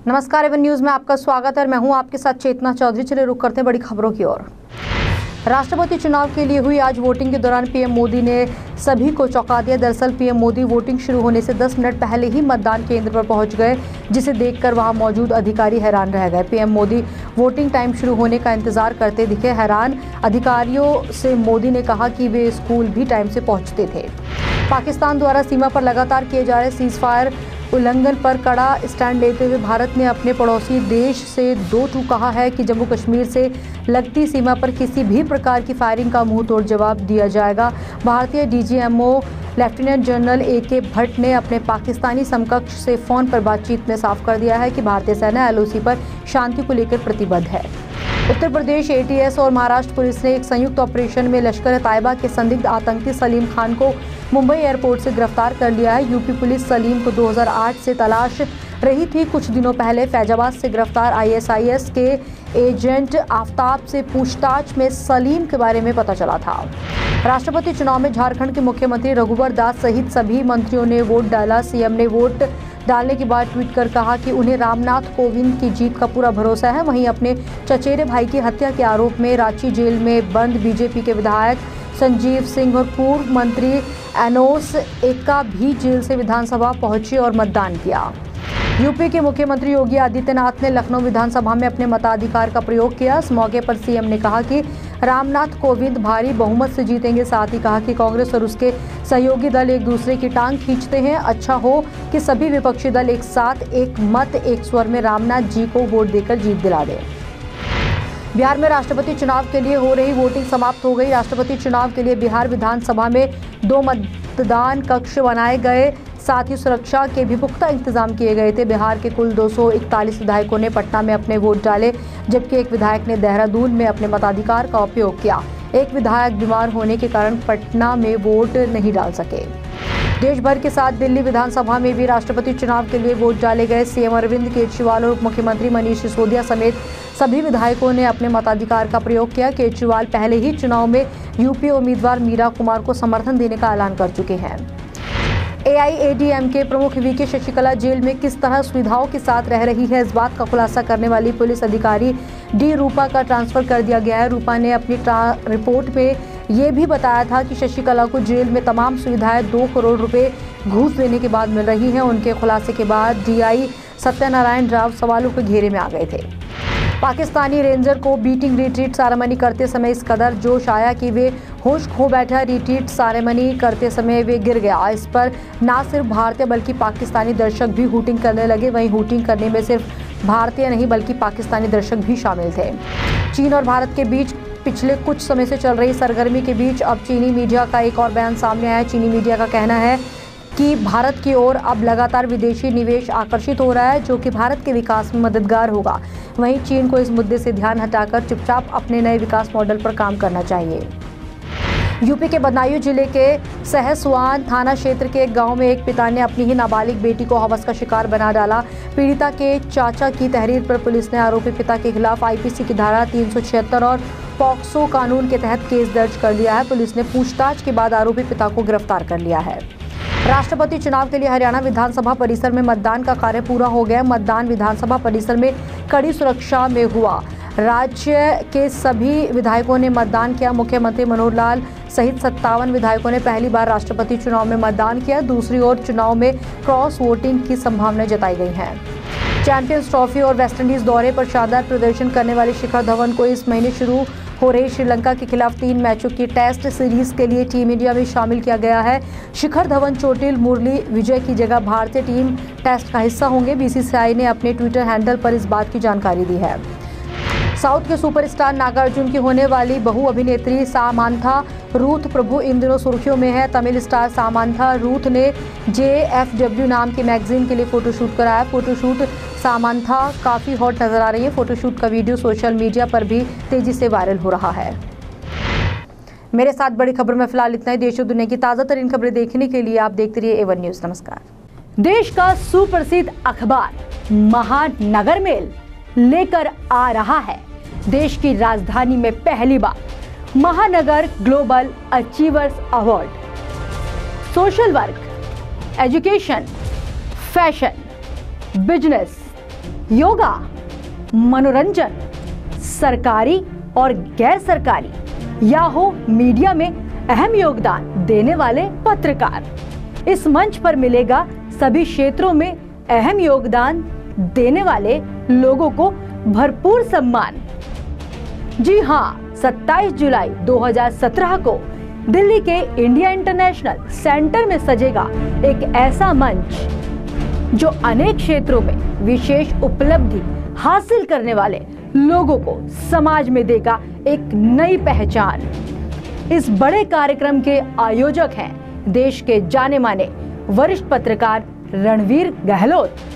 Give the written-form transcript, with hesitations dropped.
नमस्कार, Avon news में आपका स्वागत है। मैं हूं आपके साथ चेतना चौधरी। चलिए रुक करते हैं बड़ी खबरों की ओर। राष्ट्रपति चुनाव के लिए हुई आज वोटिंग के दौरान पीएम मोदी ने सभी को चौंका दिया। दरअसल पीएम मोदी वोटिंग शुरू होने से 10 मिनट पहले ही मतदान केंद्र पर पहुंच गए, जिसे देखकर वहां मौजूद अधिकारी हैरान रह गए। पीएम मोदी वोटिंग टाइम शुरू होने का इंतजार करते दिखे। हैरान अधिकारियों से मोदी ने कहा कि वे स्कूल भी टाइम से पहुंचते थे। पाकिस्तान द्वारा सीमा पर लगातार किए जा रहे सीजफायर उल्लंघन पर कड़ा स्टैंड लेते हुए भारत ने अपने पड़ोसी देश से दो टूक कहा है कि जम्मू कश्मीर से लगती सीमा पर किसी भी प्रकार की फायरिंग का मुंह तोड़ जवाब दिया जाएगा। भारतीय DGMO lieutenant general AK Bhatt ने अपने पाकिस्तानी समकक्ष से फोन पर बातचीत में साफ कर दिया है कि भारतीय सेना LOC पर शांति को लेकर प्रतिबद्ध है। उत्तर प्रदेश ATS और महाराष्ट्र पुलिस ने एक संयुक्त ऑपरेशन में लश्कर-ए-तैयबा के संदिग्ध आतंकी सलीम खान को मुंबई एयरपोर्ट से गिरफ्तार कर लिया है। यूपी पुलिस सलीम को 2008 से तलाश रही थी। कुछ दिनों पहले फैजाबाद से गिरफ्तार ISIS के एजेंट आफ्ताब से पूछताछ में सलीम के बारे में पता चला था। राष्ट्रपति चुनाव में झारखंड के मुख्यमंत्री रघुवर दास सहित सभी मंत्रियों ने वोट डाला। CM ने वोट डालने के बाद ट्वीट कर कहा कि उन्हें रामनाथ कोविंद की जीत का पूरा भरोसा है। वहीं अपने चचेरे भाई की हत्या के आरोप में रांची जेल में बंद BJP के विधायक संजीव सिंह और पूर्व मंत्री एनोस एक्का भी जेल से विधानसभा पहुंचे और मतदान किया। यूपी के मुख्यमंत्री योगी आदित्यनाथ ने लखनऊ विधानसभा में अपने मताधिकार का प्रयोग किया। इस मौके पर CM ने कहा कि रामनाथ कोविंद भारी बहुमत से जीतेंगे। साथ ही कहा कि कांग्रेस और उसके सहयोगी दल एक दूसरे की टांग खींचते हैं। अच्छा हो कि सभी विपक्षी दल एक साथ एक मत एक स्वर में रामनाथ जी को वोट देकर जीत दिला दें। बिहार में राष्ट्रपति चुनाव के लिए हो रही वोटिंग समाप्त हो गई। राष्ट्रपति चुनाव के लिए बिहार विधानसभा में 2 मतदान कक्ष बनाए गए, साथ ही सुरक्षा के भी पुख्ता इंतजाम किए गए थे। बिहार के कुल 241 विधायकों ने पटना में अपने वोट डाले, जबकि एक विधायक ने देहरादून में अपने मताधिकार का उपयोग किया। एक विधायक बीमार होने के कारण पटना में वोट नहीं डाल सके। देश भर के साथ दिल्ली विधानसभा में भी राष्ट्रपति चुनाव के लिए वोट डाले गए। CM अरविंद केजरीवाल और उप मुख्यमंत्री मनीष सिसोदिया समेत सभी विधायकों ने अपने मताधिकार का प्रयोग किया। केजरीवाल पहले ही चुनाव में UP उम्मीदवार मीरा कुमार को समर्थन देने का ऐलान कर चुके हैं। AIADMK प्रमुख VK शशिकला जेल में किस तरह सुविधाओं के साथ रह रही है, इस बात का खुलासा करने वाली पुलिस अधिकारी D रूपा का ट्रांसफर कर दिया गया है। रूपा ने अपनी रिपोर्ट में ये भी बताया था कि शशिकला को जेल में तमाम सुविधाएं 2 करोड़ रुपए घूस देने के बाद मिल रही हैं। उनके खुलासे के बाद DI सत्यनारायण राव सवालों के घेरे में आ गए थे। पाकिस्तानी रेंजर को बीटिंग रिट्रीट सेरेमनी करते समय इस कदर जोश आया कि वे होश खो बैठा। रिट्रीट सेरेमनी करते समय वे गिर गया। इस पर ना सिर्फ भारतीय बल्कि पाकिस्तानी दर्शक भी हूटिंग करने लगे। वहीं हूटिंग करने में सिर्फ भारतीय नहीं बल्कि पाकिस्तानी दर्शक भी शामिल थे। चीन और भारत के बीच पिछले कुछ समय से चल रही सरगर्मी के बीच अब चीनी मीडिया का एक और बयान सामने आया है। चीनी मीडिया का कहना है कि भारत की ओर अब लगातार विदेशी निवेश आकर्षित हो रहा है, जो कि भारत के विकास में मददगार होगा। वहीं चीन को इस मुद्दे से ध्यान हटाकर चुपचाप अपने नए विकास मॉडल पर काम करना चाहिए। यूपी के बदायूं जिले के सहसवान थाना क्षेत्र के एक गांव में एक पिता ने अपनी ही नाबालिग बेटी को हवस का शिकार बना डाला। पीड़िता के चाचा की तहरीर पर पुलिस ने आरोपी पिता के खिलाफ IPC की धारा 376 और पॉक्सो कानून के तहत केस दर्ज कर लिया है। पुलिस ने पूछताछ के बाद आरोपी पिता को गिरफ्तार कर लिया है। राष्ट्रपति चुनाव के लिए हरियाणा विधानसभा परिसर में मतदान का कार्य पूरा हो गया। मतदान विधानसभा परिसर में कड़ी सुरक्षा में हुआ। राज्य के सभी विधायकों ने मतदान किया। मुख्यमंत्री मनोहर लाल सहित 57 विधायकों ने पहली बार राष्ट्रपति चुनाव में मतदान किया। दूसरी ओर चुनाव में क्रॉस वोटिंग की संभावना जताई गई है। चैंपियंस ट्रॉफी और वेस्टइंडीज दौरे पर शानदार प्रदर्शन करने वाले शिखर धवन को इस महीने शुरू हो रही श्रीलंका के खिलाफ 3 मैचों की टेस्ट सीरीज के लिए टीम इंडिया में शामिल किया गया है। शिखर धवन, चोटिल, मुरली विजय की जगह भारतीय टीम टेस्ट का हिस्सा होंगे। BCCI ने अपने ट्विटर हैंडल पर इस बात की जानकारी दी है। साउथ के सुपरस्टार नागार्जुन की होने वाली बहु अभिनेत्री सामांथा रूथ प्रभु इन दिनों सुर्खियों में है। तमिल स्टार सामांथा रूथ ने JFW नाम की मैगजीन के लिए फोटोशूट कराया। फोटोशूट सामांथा काफी हॉट नजर आ रही है। फोटोशूट का वीडियो सोशल मीडिया पर भी तेजी से वायरल हो रहा है। मेरे साथ बड़ी खबर में फिलहाल इतना ही। देश और दुनिया की ताजा तरीन खबरें देखने के लिए आप देखते रहिए एवन न्यूज। नमस्कार। देश का सुप्रसिद्ध अखबार महानगर मेल लेकर आ रहा है देश की राजधानी में पहली बार महानगर global achievers award. Social work, education, fashion, business, yoga, मनोरंजन, सरकारी और गैर सरकारी या हो मीडिया में अहम योगदान देने वाले पत्रकार। इस मंच पर मिलेगा सभी क्षेत्रों में अहम योगदान देने वाले लोगों को भरपूर सम्मान। जी हां, 27 जुलाई 2017 को दिल्ली के इंडिया इंटरनेशनल सेंटर में सजेगा एक ऐसा मंच जो अनेक क्षेत्रों में विशेष उपलब्धि हासिल करने वाले लोगों को समाज में देगा एक नई पहचान। इस बड़े कार्यक्रम के आयोजक हैं देश के जाने माने वरिष्ठ पत्रकार रणवीर गहलोत।